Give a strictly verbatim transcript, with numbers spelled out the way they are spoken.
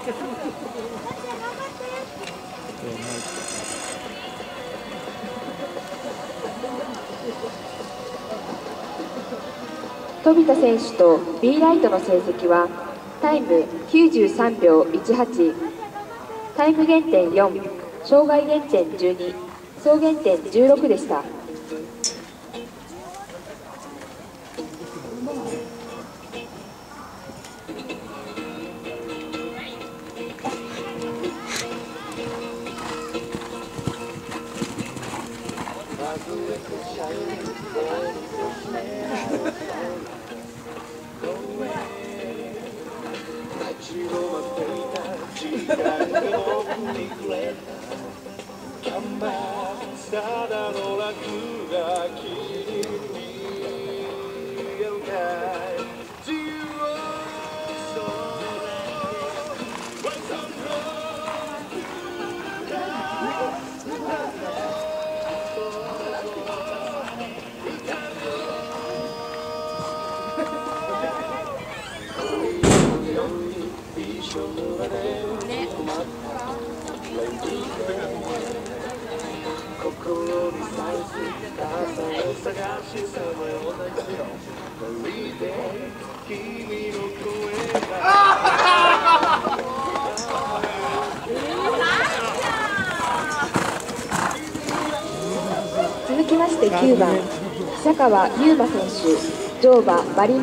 飛田選手と B ライトの成績はタイムきゅうじゅうさんびょういちはち、タイム減点よん、障害減点じゅうに、総減点じゅうろくでした。続きましてきゅうばん、久川優馬選手、乗馬マリン